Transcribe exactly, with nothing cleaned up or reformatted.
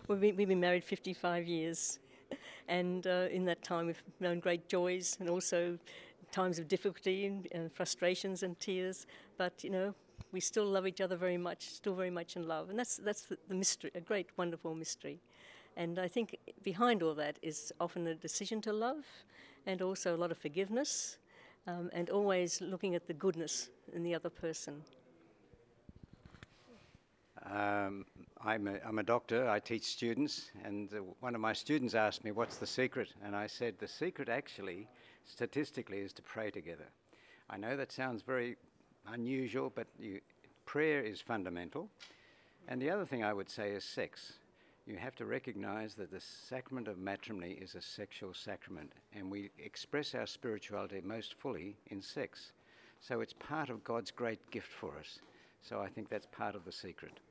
We've been, we've been married fifty-five years, and uh, in that time we've known great joys and also times of difficulty and, and frustrations and tears. But you know, we still love each other very much, still very much in love, and that's that's the, the mystery, a great, wonderful mystery. And I think behind all that is often a decision to love, and also a lot of forgiveness, um, and always looking at the goodness in the other person. Um, I'm, a, I'm a doctor, I teach students, and uh, one of my students asked me, what's the secret? And I said, the secret actually, statistically, is to pray together. I know that sounds very unusual, but you, prayer is fundamental. And the other thing I would say is sex. You have to recognize that the sacrament of matrimony is a sexual sacrament, and we express our spirituality most fully in sex. So it's part of God's great gift for us. So I think that's part of the secret.